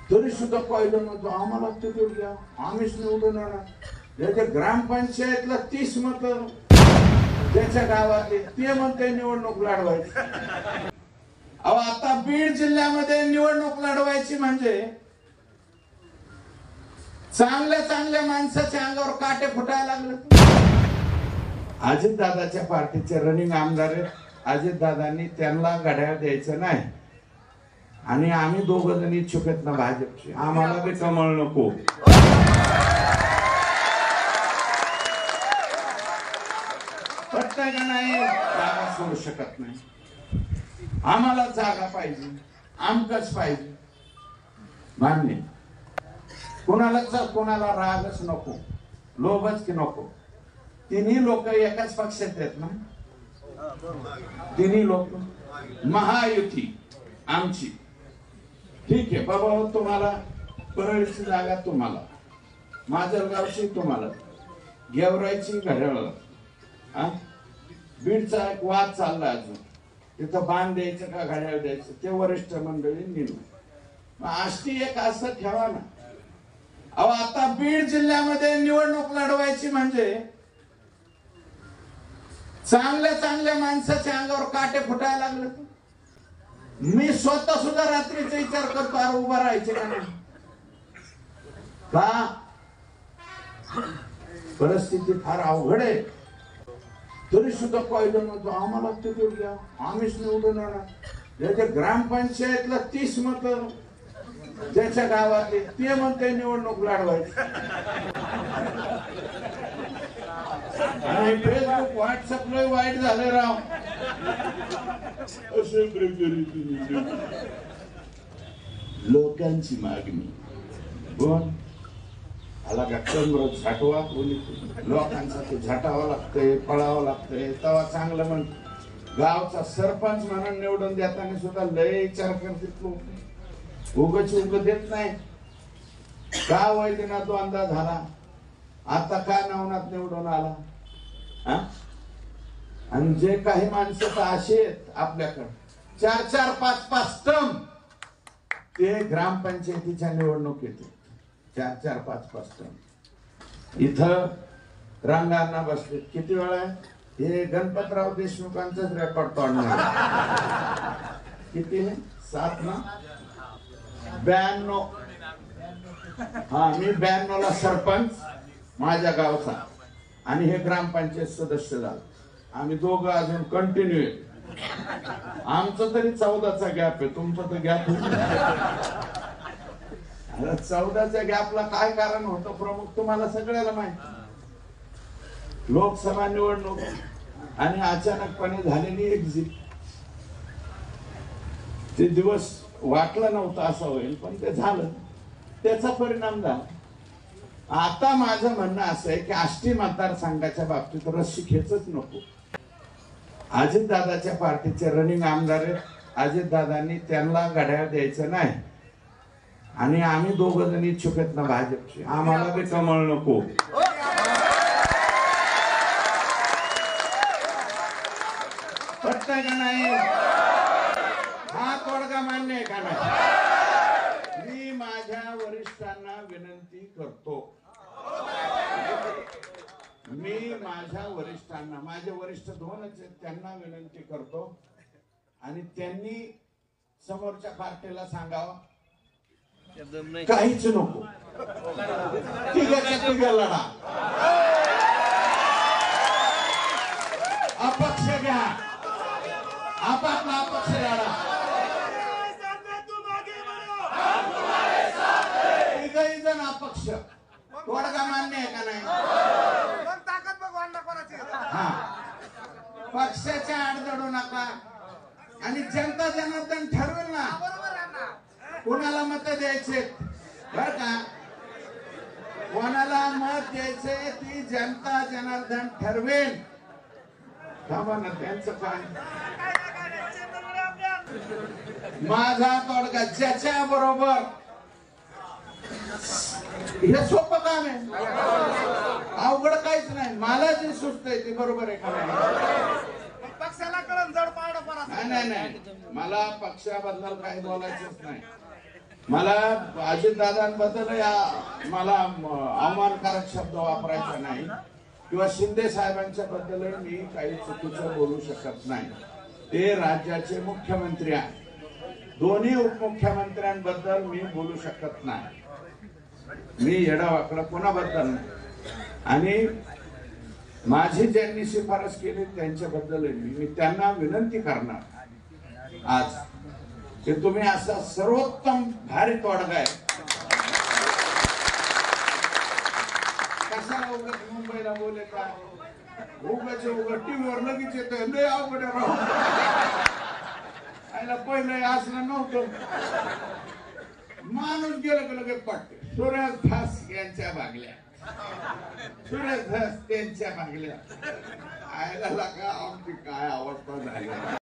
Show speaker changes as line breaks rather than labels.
तरी सुद्धा पाहिलं नव्हतं. आम्हाला तिकीट द्या, आम्हीच निवडून येणार. याच्या ग्रामपंचायतला 30 मत त्याच्या गावातले, ते म्हणते निवडणूक लढवायची. अहो आता बीड जिल्ह्यामध्ये निवडणूक लढवायची म्हणजे चांगल्या चांगल्या माणसाच्या अंगावर काटे फुटायला लागले. अजित दादाच्या पार्टीचे रनिंग आमदार आहेत. अजित दादांनी त्यांना घड्याळ द्यायचं नाही आणि आम्ही दोघ जण इच्छुक आहेत ना भाजपचे. आम्हाला बी कमळ नको. पटतंय का नाही? जागा सोडू शकत नाही. आम्हाला जागा पाहिजे, आमकच पाहिजे. मान्य. कोणाला रागच नको, लोभच की नको. तिन्ही लोक एकाच पक्षात आहेत ना. तिन्ही लोक महायुती आमची. ठीक आहे बाबा, तुम्हाला परळीची जागा तुम्हाला, माजलगावची तुम्हाला, गेवराईची घड्याळ. बीडचा एक वाद चालला अजून, तिथं बांध द्यायचं का घड्याळ द्यायचं ते वरिष्ठ मंडळी निर्णय. आष्टी एक असं ठेवा ना. अहो आता बीड जिल्ह्यामध्ये निवडणूक लढवायची म्हणजे चांगल्या चांगल्या माणसाच्या अंगावर काटे फुटायला लागले. मी स्वतः सुद्धा रात्रीचा विचार करतो, अरे उभा राहायचे का नाही. का परिस्थिती फार अवघड आहे. तरी सुद्धा पाहिलं नव्हतं. आम्हाला तिकीट द्या, आम्हीच निवडून येणार. याच्या ग्रामपंचायतला 30 मत त्याच्या गावातले, ते म्हणते निवडणूक लढवायची. आणि फेसबुक व्हॉट्सअप लय वाईट झाले राव. असे प्रकारे लोकांची मागणी कोण आला का चंद्र झाटवा, लोकांचा ते झटावं लागतंय, पळावं लागतंय. तेव्हा चांगलं म्हण. गावचा सरपंच म्हणून निवडून देताना सुद्धा लय विचार करतात लोक. उगच देत नाही. का वैद्यनाथ दोनदा झाला, आता का नवनाथ निवडून आला. आणि जे काही माणसं असे आहेत आपल्याकडे 4-4, 5-5 टर्म, ते ग्रामपंचायतीच्या निवडणुकीत 4-4, 5-5 टर्म इथं रंगांना बसले. किती वेळा आहे हे गणपतराव देशमुखांचंच रेकॉर्ड तोडणार. किती 7 ना 92. हा, मी 92 ला सरपंच माझ्या गावचा आणि हे ग्रामपंचायत सदस्य झालं. आम्ही दोघं अजून कंटिन्यू आहे. आमचं तरी 14चा गॅप आहे, तुमचं तर गॅप. 14च्या गॅपला काय कारण होतं प्रमुख तुम्हाला सगळ्याला माहिती. लोकसभा निवडणूक आणि अचानकपणे झालेली एक्झिट. ते दिवस वाटलं नव्हतं असं होईल, पण ते झालं. त्याचा परिणाम झाला. आता माझं म्हणणं असं आहे की आष्टी मतदारसंघाच्या बाबतीत रस्सी खेचच नको. अजित दादाच्या पार्टीचे रनिंग आमदार आहेत. अजित दादांनी त्यांना घड्याळ द्यायचं नाही आणि आम्ही दोघ जण इच्छुक आहेत ना भाजपचे. आम्हाला बी कमळ नको. पटतंय का नाही? हा तोडगा मान्य आहे का नाही? मी माझ्या वरिष्ठांना विनंती करतो. मी माझ्या वरिष्ठांना, माझे वरिष्ठ 2च आहेत, त्यांना विनंती करतो आणि त्यांनी समोरच्या पार्टीला सांगावं काहीच नको, तिघाच्या लढा, अपक्ष घ्या, आपापला अपक्ष लढा. तिघही जण अपक्ष. तोडगा मान्य आहे का नाही? हा, पक्षाच्या आड जडू नका आणि जनता जनार्दन ठरवेल ना कोणाला मत द्यायचे. बर का, कोणाला मत द्यायचे ती जनता जनार्दन ठरवेल. थांबा ना, त्यांचं काय. माझा तोडगा ज्याच्या बरोबर, हे सोपं काम आहे, अवघड काहीच नाही. मला जे सुचतंय ते बरोबर आहे का नाही? पक्षाला कळून जड पाडा. नाही, मला पक्षाबद्दल काही बोलायचंच नाही. मला अजितदादांबद्दल मला अवमानकारक शब्द वापरायचा नाही किंवा शिंदे साहेबांच्या बद्दलही मी काही चुकीचं बोलू शकत नाही. ते राज्याचे मुख्यमंत्री आहेत. दोन्ही उपमुख्यमंत्र्यांबद्दल मी बोलू शकत नाही. मी येडावाकडं कोणाबद्दल नाही. आणि माझी ज्यांनी शिफारस केली त्यांच्याबद्दल मी त्यांना विनंती करणार आज की तुम्ही असा सर्वोत्तम भारी तोडगा आहे. कशाला उगाच मुंबईला बोलता उगाच टीव्हीवर लगेच येतोय लय अवघड राहून पहिलं असलं नव्हतं. माणूस गेलं की लगेच पटते. सुरेश धस यांच्या भागल्या सुरेश धस त्यांच्या भागल्या आयला का आमची काय अवस्था झाली.